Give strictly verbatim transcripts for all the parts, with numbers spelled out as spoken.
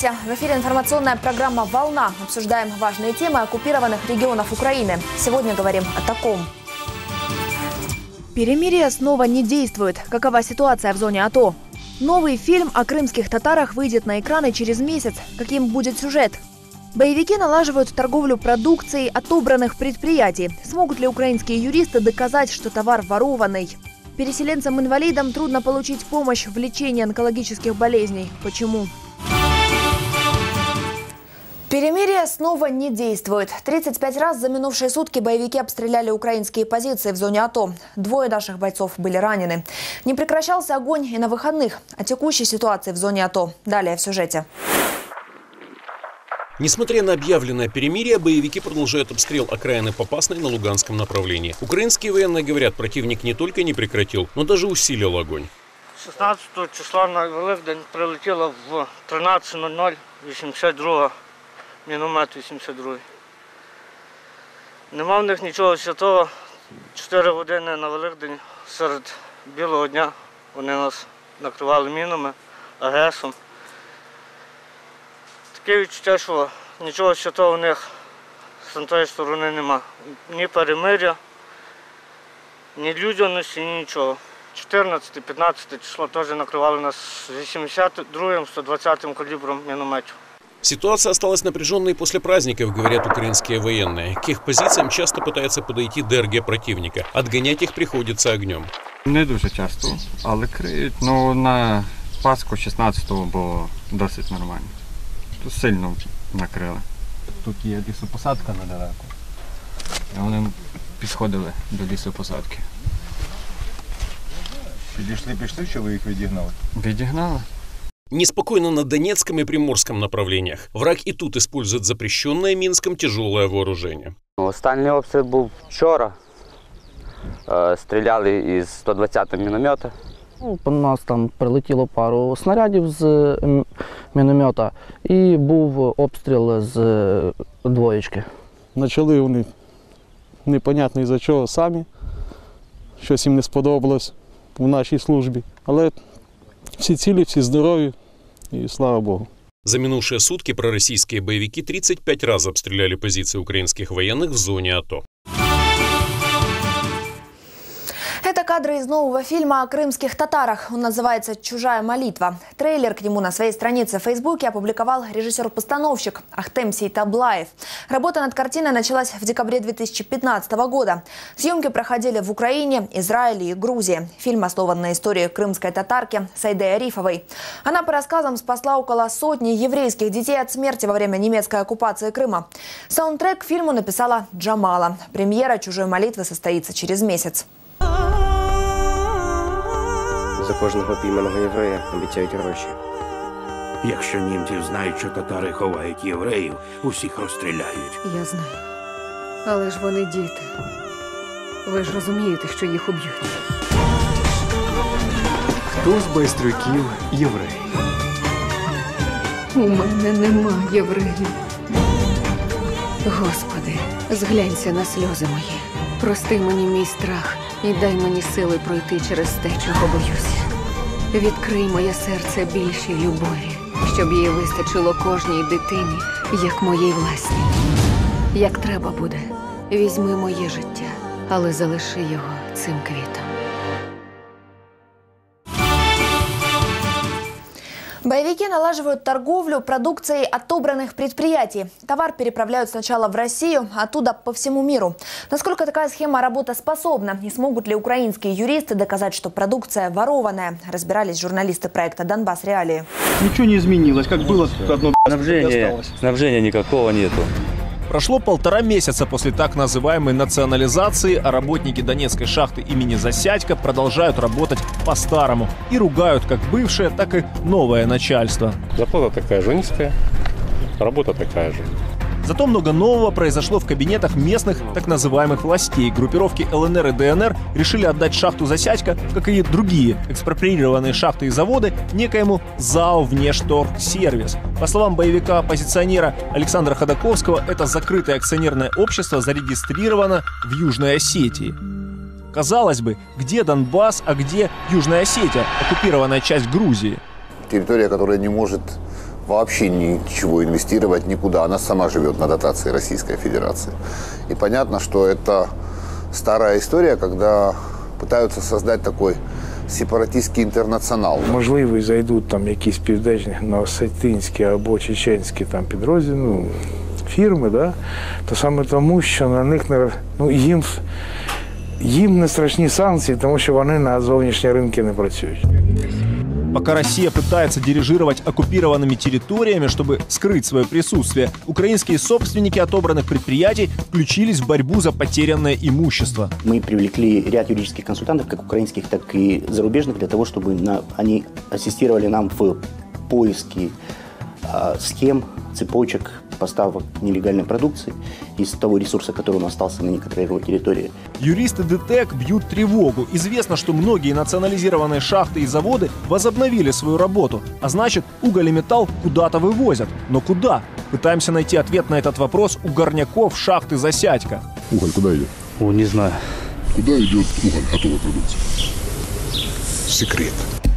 Здравствуйте! В эфире информационная программа «Волна». Обсуждаем важные темы оккупированных регионов Украины. Сегодня говорим о таком. Перемирие снова не действует. Какова ситуация в зоне АТО? Новый фильм о крымских татарах выйдет на экраны через месяц. Каким будет сюжет? Боевики налаживают торговлю продукцией отобранных предприятий. Смогут ли украинские юристы доказать, что товар ворованный? Переселенцам-инвалидам трудно получить помощь в лечении онкологических болезней. Почему? Перемирие снова не действует. тридцать пять раз за минувшие сутки боевики обстреляли украинские позиции в зоне АТО. Двое наших бойцов были ранены. Не прекращался огонь и на выходных. О текущей ситуации в зоне АТО. Далее в сюжете. Несмотря на объявленное перемирие, боевики продолжают обстрел окраины Попасной на Луганском направлении. Украинские военные говорят, противник не только не прекратил, но даже усилил огонь. шістнадцятого числа на Великдень прилетіло в тринадцять нуль нуль вісімдесят друга, міномет вісімдесят другий. Нема в них нічого святого. чотири години на Великдень серед білого дня вони нас накривали мінами, АГСом. Таке відчуття, що нічого святого у них з тієї сторони нема. Ні перемир'я, ні людяності, ні нічого. чотирнадцяте п'ятнадцяте число теж накривали нас вісімдесят другим сто двадцятим калібром мінометів. Ситуация осталась напряженной после праздников, говорят украинские военные. К их позициям часто пытается подойти ДРГ противника. Отгонять их приходится огнем. Не дуже часто, але криють. Ну, на Пасху шістнадцятого було досить нормально. Тут сильно накрили. Тут є лісопосадка недалеко. І вони підходили до лісопосадки. Підійшли, пішли, чи ви їх відігнали? Відігнали. Неспокойно на Донецком и Приморском направлениях. Враг и тут использует запрещенное Минском тяжелое вооружение. Останній обстріл був вчора. Стріляли із сто двадцятого міномета. По нас там прилетіло пару снарядів з міномета і був обстріл з двоєчки. Почали вони непонятно із-за чого самі. Щось їм не сподобалось у нашій службі. Але всі цілі, всі здорові і слава Богу. За минувшие сутки пророссийские боевики тридцать пять раз обстреляли позиции украинских военных в зоне АТО. Это кадры из нового фильма о крымских татарах. Он называется «Чужая молитва». Трейлер к нему на своей странице в Фейсбуке опубликовал режиссер-постановщик Ахтем Сейтаблаев. Работа над картиной началась в декабре две тысячи пятнадцатого года. Съемки проходили в Украине, Израиле и Грузии. Фильм основан на истории крымской татарки Саиды Арифовой. Она, по рассказам, спасла около сотни еврейских детей от смерти во время немецкой оккупации Крыма. Саундтрек к фильму написала Джамала. Премьера «Чужой молитвы» состоится через месяц. За кожного пійманого єврея обіцяють гроші. Якщо німці знають, що татари ховають євреїв, усіх розстріляють. Я знаю. Але ж вони діти. Ви ж розумієте, що їх уб'ють. Хто з байстрюків єврей? У мене нема євреїв. Господи, зглянься на сльози мої. Прости мені мій страх і дай мені сили пройти через те, чого боюсь. Відкрий моє серце більшій любові, щоб її вистачило кожній дитині, як моїй власній. Як треба буде, візьми моє життя, але залиши його цим квітом. Боевики налаживают торговлю продукцией отобранных предприятий. Товар переправляют сначала в Россию, оттуда по всему миру. Насколько такая схема работоспособна? И смогут ли украинские юристы доказать, что продукция ворованная? Разбирались журналисты проекта «Донбасс Реалии». Ничего не изменилось. Как было, одно снабжения, снабжения никакого нету. Прошло полтора месяца после так называемой национализации, а работники Донецкой шахты имени Засядько продолжают работать по-старому и ругают как бывшее, так и новое начальство. Зарплата такая же низкая, работа такая же. Зато много нового произошло в кабинетах местных так называемых властей. Группировки ЛНР и ДНР решили отдать шахту Засядько, как и другие экспроприированные шахты и заводы, некоему ЗАО «Внешторгсервис». По словам боевика-оппозиционера Александра Ходаковского, это закрытое акционерное общество зарегистрировано в Южной Осетии. Казалось бы, где Донбасс, а где Южная Осетия, оккупированная часть Грузии? Территория, которая не может вообще ничего инвестировать никуда. Она сама живет на дотации Российской Федерации. И понятно, что это старая история, когда пытаются создать такой сепаратистський інтернаціонал. Можливо, зайдуть там якісь південно-осетинські або чеченські там підрозділи, ну, фірми, да? То саме тому, що на них не, ну, їм, їм не страшні санкції, тому що вони на зовнішні ринки не працюють. Пока Россия пытается дирижировать оккупированными территориями, чтобы скрыть свое присутствие, украинские собственники отобранных предприятий включились в борьбу за потерянное имущество. Мы привлекли ряд юридических консультантов, как украинских, так и зарубежных, для того, чтобы на, они ассистировали нам в поиске э, схем, цепочек поставок нелегальной продукции из того ресурса, который у нас остался на некоторой территории. Юристы ДТЭК бьют тревогу. Известно, что многие национализированные шахты и заводы возобновили свою работу, а значит, уголь и металл куда-то вывозят. Но куда? Пытаемся найти ответ на этот вопрос у горняков шахты «Засядька». Уголь куда идет? О, не знаю. Куда идет уголь, готовая продукция? Секрет.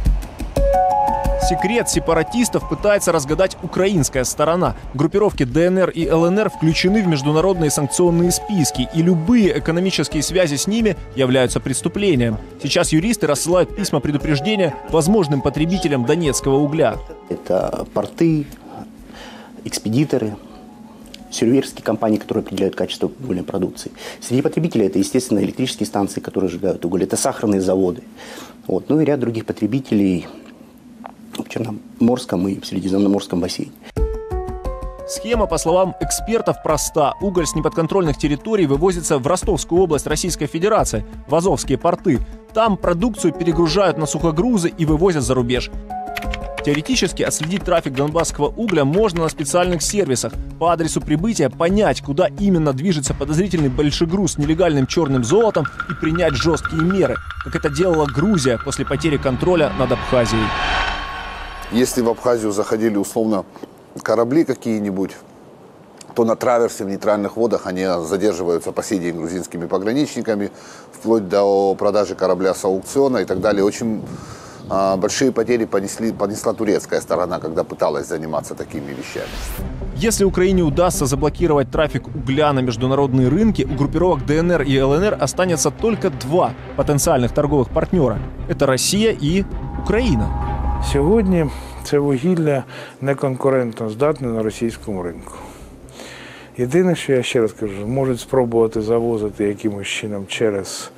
Секрет сепаратистов пытается разгадать украинская сторона. Группировки ДНР и ЛНР включены в международные санкционные списки, и любые экономические связи с ними являются преступлением. Сейчас юристы рассылают письма предупреждения возможным потребителям донецкого угля. Это порты, экспедиторы, серверские компании, которые определяют качество угольной продукции. Среди потребителей это, естественно, электрические станции, которые сжигают уголь, это сахарные заводы. Вот. Ну и ряд других потребителей в Черноморском и в Средиземноморском бассейне. Схема, по словам экспертов, проста. Уголь с неподконтрольных территорий вывозится в Ростовскую область Российской Федерации, в Азовские порты. Там продукцию перегружают на сухогрузы и вывозят за рубеж. Теоретически отследить трафик донбасского угля можно на специальных сервисах. По адресу прибытия понять, куда именно движется подозрительный большегруз с нелегальным черным золотом и принять жесткие меры, как это делала Грузия после потери контроля над Абхазией. Если в Абхазию заходили условно корабли какие-нибудь, то на траверсе в нейтральных водах они задерживаются по сей день грузинскими пограничниками, вплоть до продажи корабля с аукциона и так далее. Очень а, большие потери понесли, понесла турецкая сторона, когда пыталась заниматься такими вещами. Если Украине удастся заблокировать трафик угля на международные рынки, у группировок ДНР и ЛНР останется только два потенциальных торговых партнера. Это Россия и Украина. Сьогодні це вугілля не конкурентно здатне на російському ринку. Єдине, що я ще раз кажу, можуть спробувати завозити якимось чином через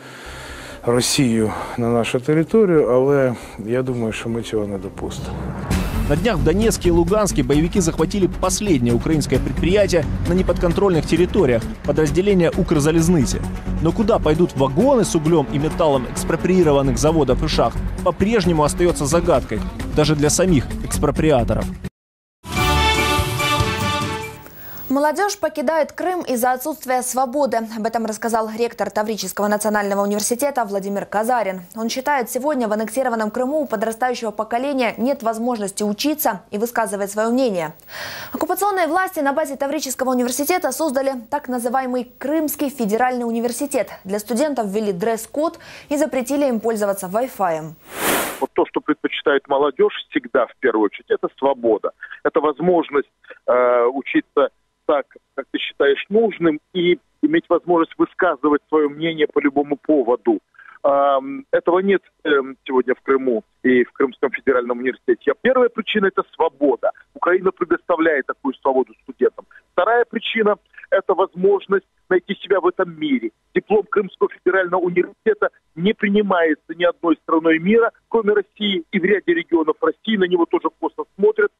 Росію на нашу територію, але я думаю, що ми цього не допустимо. На днях в Донецке и Луганске боевики захватили последнее украинское предприятие на неподконтрольных территориях, подразделение Укрзалезницы. Но куда пойдут вагоны с углем и металлом экспроприированных заводов и шахт, по-прежнему остается загадкой, даже для самих экспроприаторов. Молодежь покидает Крым из-за отсутствия свободы. Об этом рассказал ректор Таврического национального университета Владимир Казарин. Он считает, сегодня в аннексированном Крыму у подрастающего поколения нет возможности учиться и высказывать свое мнение. Оккупационные власти на базе Таврического университета создали так называемый Крымский федеральный университет. Для студентов ввели дресс-код и запретили им пользоваться вай-фаем. Вот то, что предпочитает молодежь всегда, в первую очередь, это свобода. Это возможность э, учиться так, как ты считаешь нужным, и иметь возможность высказывать свое мнение по любому поводу. Этого нет сегодня в Крыму и в Крымском федеральном университете. Первая причина – это свобода. Украина предоставляет такую свободу студентам. Вторая причина – это возможность найти себя в этом мире. Диплом Крымского федерального университета не принимается ни одной страной мира, кроме России, и в ряде регионов России на него тоже косо смотрят.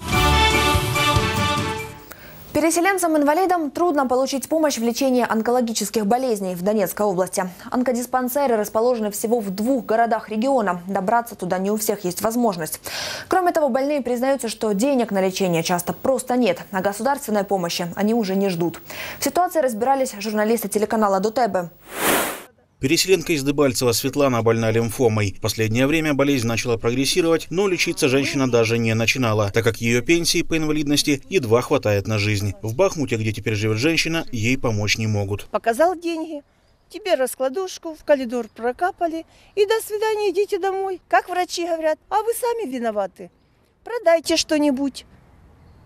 Переселенцам-инвалидам трудно получить помощь в лечении онкологических болезней в Донецкой области. Онкодиспансеры расположены всего в двух городах региона. Добраться туда не у всех есть возможность. Кроме того, больные признаются, что денег на лечение часто просто нет, а государственной помощи они уже не ждут. В ситуации разбирались журналисты телеканала ДОТЕБе. Переселенка из Дебальцева Светлана больна лимфомой. В последнее время болезнь начала прогрессировать, но лечиться женщина даже не начинала, так как ее пенсии по инвалидности едва хватает на жизнь. В Бахмуте, где теперь живет женщина, ей помочь не могут. Показал деньги, тебе раскладушку, в коридор прокапали и до свидания, идите домой. Как врачи говорят, а вы сами виноваты. Продайте что-нибудь.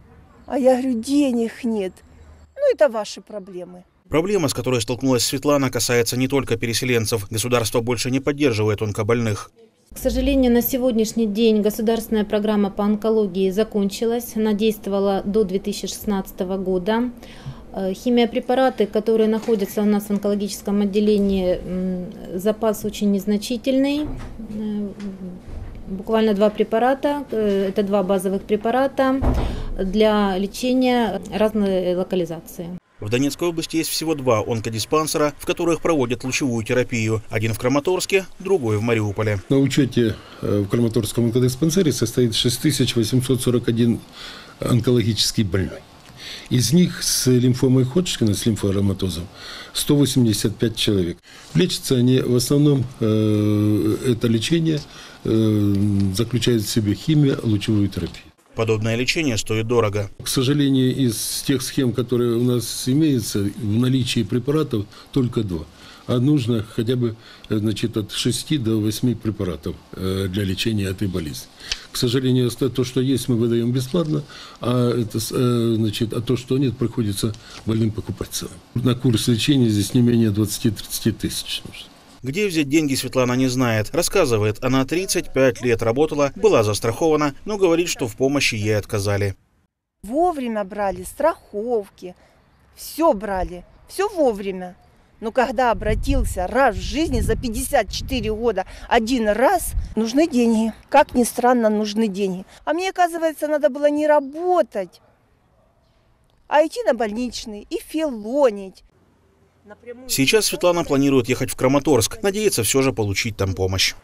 А я говорю, денег нет. Ну, это ваши проблемы. Проблема, с которой столкнулась Светлана, касается не только переселенцев. Государство больше не поддерживает онкобольных. К сожалению, на сегодняшний день государственная программа по онкологии закончилась. Она действовала до две тысячи шестнадцатого года. Химиопрепараты, которые находятся у нас в онкологическом отделении, запас очень незначительный. Буквально два препарата, это два базовых препарата для лечения разной локализации. В Донецкой области есть всего два онкодиспансера, в которых проводят лучевую терапию. Один в Краматорске, другой в Мариуполе. На учете в Краматорском онкодиспансере состоит шесть тысяч восемьсот сорок один онкологический больной. Из них с лимфомой Ходжкина, с лимфоароматозом, сто восемьдесят пять человек. Лечатся они в основном, э, это лечение э, заключает в себе химию, лучевую терапию. Подобное лечение стоит дорого. К сожалению, из тех схем, которые у нас имеются, в наличии препаратов только два. А нужно хотя бы, значит, от шести до восьми препаратов для лечения этой болезни. К сожалению, то, что есть, мы выдаем бесплатно, а, это, значит, а то, что нет, приходится больным покупать целым. На курс лечения здесь не менее двадцати-тридцати тысяч нужно. Где взять деньги, Светлана не знает. Рассказывает, она тридцать пять лет работала, была застрахована, но говорит, что в помощи ей отказали. Вовремя брали страховки, все брали, все вовремя. Но когда обратился раз в жизни за пятьдесят четыре года один раз, нужны деньги. Как ни странно, нужны деньги. А мне, оказывается, надо было не работать, а идти на больничный и филонить. Сейчас Светлана планирует ехать в Краматорск, надеется все же получить там помощь.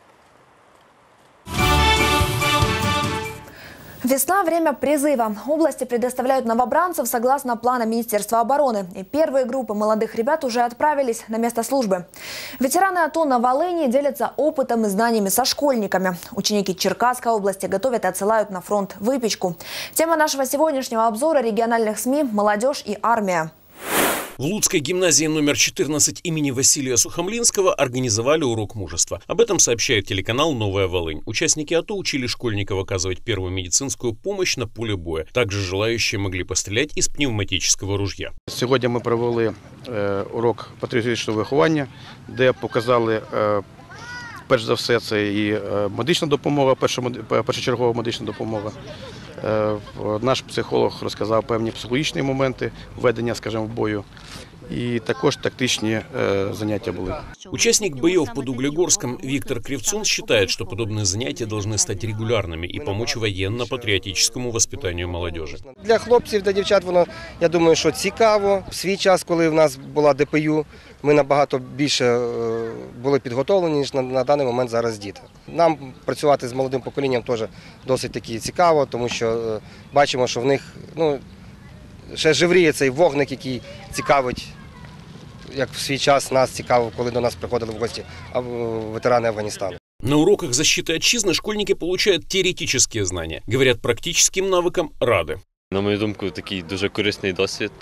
Весна – время призыва. Области предоставляют новобранцев согласно плану Министерства обороны. И первые группы молодых ребят уже отправились на место службы. Ветераны АТО на Волыни делятся опытом и знаниями со школьниками. Ученики Черкасской области готовят и отсылают на фронт выпечку. Тема нашего сегодняшнего обзора региональных СМИ – молодежь и армия. В Луцкой гимназии номер четырнадцать имени Василия Сухомлинского организовали урок мужества. Об этом сообщает телеканал «Новая Волынь». Участники АТО учили школьников оказывать первую медицинскую помощь на поле боя. Также желающие могли пострелять из пневматического ружья. Сьогодні ми провели е, урок патріотичного виховання, де показали, е, перш за все, це і е, медична допомога, перша, першочергова медична допомога. Е, наш психолог розказав певні психологічні моменти ведення, скажімо, в бою. И також тактичные э, занятия были. Участник боев под Углегорском Виктор Кривцун считает, что подобные занятия должны стать регулярными и помочь военно-патріотичному воспитанию молодежи. Для хлопців та дівчат воно, я думаю, що цікаво. В свій час, коли в нас була ДПЮ, ми набагато більше були підготовлені, ніж на, на даний момент зараз діти. Нам працювати з молодим поколінням теж досить таки цікаво, тому що бачимо, що в них, ну, ще живріє цей вогник, який цікавить, як в свій час нас цікаво, коли до нас приходили в гості ветерани Афганістану. На уроках защиты отчизны школьники получают теоретические знания. Говорят, практическим навыкам рады. На мою думку, такий дуже корисний досвід.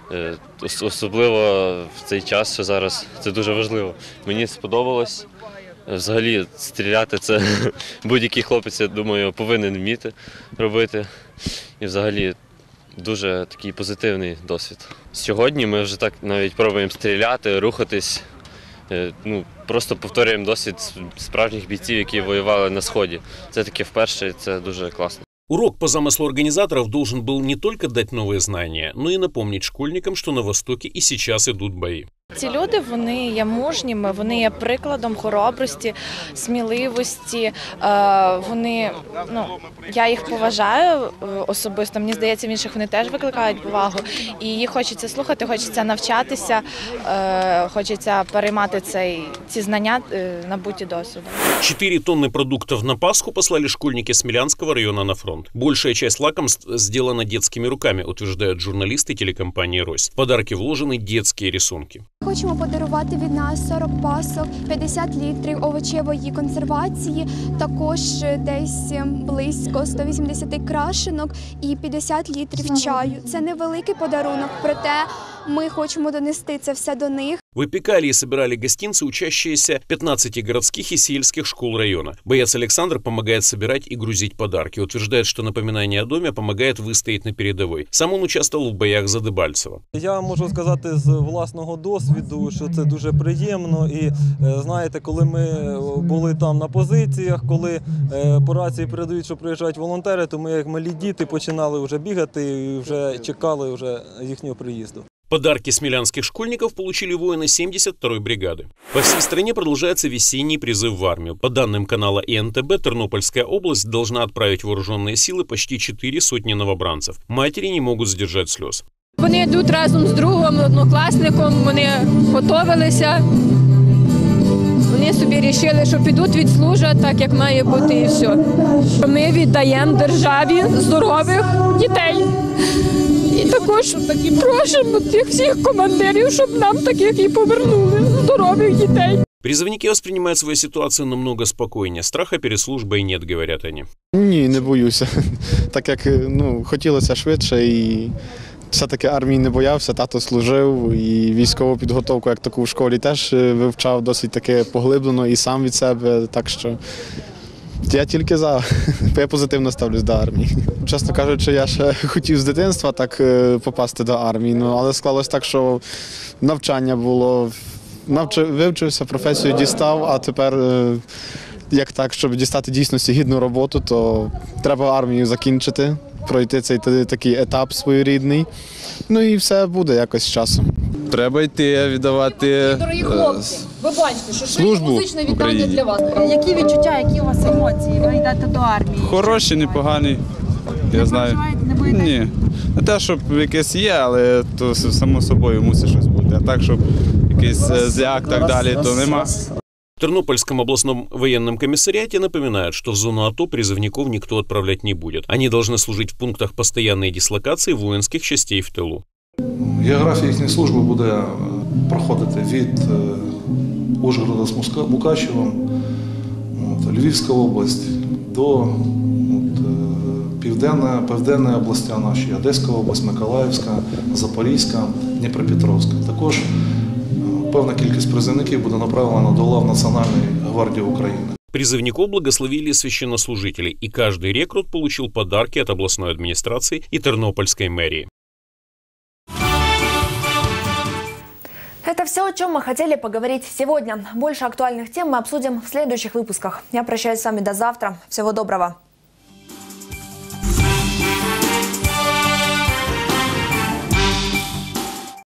Особливо в цей час, що зараз, це дуже важливо. Мені сподобалось. Взагалі, стріляти – це будь-який хлопець, я думаю, повинен вміти робити. І взагалі, дуже такий позитивний досвід. Сьогодні ми вже так навіть пробуємо стріляти, рухатись, ну, просто повторюємо досвід справжніх бійців, які воювали на Сході. Це таке вперше, це дуже класно. Урок по замыслу организаторов должен был не только дать новые знания, но и напомнить школьникам, что на Востоке и сейчас идут бои. Ці люди, вони є мужніми, вони є прикладом хоробрості, сміливості, вони, ну, я їх поважаю особисто, мені здається, в інших вони теж викликають повагу, і їх хочеться слухати, хочеться навчатися, хочеться переймати цей, ці знання, набуті досвідом. Четыре тонны продуктов на Пасху послали школьники Смілянського района на фронт. Большая часть лакомств сделана детскими руками, утверждают журналисты телекомпании «Рось». В подарки вложены детские рисунки. Хочемо подарувати від нас сорок пасок, п'ятдесят літрів овочевої консервації, також десь близько ста вісімдесяти крашенок і п'ятдесят літрів чаю. Це невеликий подарунок, проте Ми хочемо донести це все до них. Выпекали и собирали гостинцы учащиеся пятнадцати городских и сельских школ района. Боец Александр помогает собирать и грузить подарки. Утверждает, что напоминание о доме помогает выстоять на передовой. Сам он участвовал в боях за Дебальцево. Я можу сказати з власного досвіду, що це дуже приємно. І знаєте, коли ми були там на позиціях, коли по рації передають, що приїжджають волонтери, то ми як малі діти починали вже бігати і вже чекали вже їхнього приїзду. Подарки смелянских школьников получили воины семьдесят второй бригады. По всей стране продолжается весенний призыв в армию. По данным канала И Н Т Б, Тернопольская область должна отправить в вооруженные силы почти четыре сотни новобранцев. Матери не могут сдержать слез. Вони йдуть разом з другом, однокласником, вони готувалися. Вони собі вирішили, що підуть відслужать так, як має бути, і все. Ми віддаємо державі здорових дітей. І також просимо тих всіх командирів, щоб нам таких і повернули, здорових дітей. Призывники воспринимают свою ситуацию намного спокойнее. Страха перед службой нет, говорят они. Ні, не боюся. Так як ну, хотілося швидше і все-таки армії не боявся, тато служив і військову підготовку як таку в школі теж вивчав досить таки поглиблено і сам від себе, так що я тільки за. Я позитивно ставлюсь до армії. Чесно кажучи, я ще хотів з дитинства так попасти до армії, ну, але склалось так, що навчання було, навчив, вивчився, професію дістав, а тепер, як так, щоб дістати дійсності гідну роботу, то треба армію закінчити, пройти цей такий етап своєрідний, ну і все буде якось з часом. Треба йти, віддавати Дорогі хлопці, ви бачите, що службу музичне вітання для вас. Які відчуття, які у вас емоції? Ви йдете до армії? Хороші, непогані, я знаю. Не боїтесь? Ні, не те, щоб якесь є, але то само собою мусить щось бути. А так, щоб якийсь зляк, так далі, то нема. В Тернопольском областном военном комиссариате напоминают, что в зону АТО призывников никто отправлять не будет. Они должны служить в пунктах постоянной дислокации воинских частей в тылу. Географія їхньої служби буде проходити від Ужгорода з Мукачевом, от, Львівська область до от, південної, південної області нашої, Одеська область, Миколаївська, Запорізька, Дніпропетровська. Також певна кількість призовників буде направлена до лав Національної гвардії України. Призывников благословили священнослужители, и каждый рекрут получил подарки от областной администрации и Тернопольской мэрии. Это все, о чем мы хотели поговорить сегодня. Больше актуальных тем мы обсудим в следующих выпусках. Я прощаюсь с вами до завтра. Всего доброго.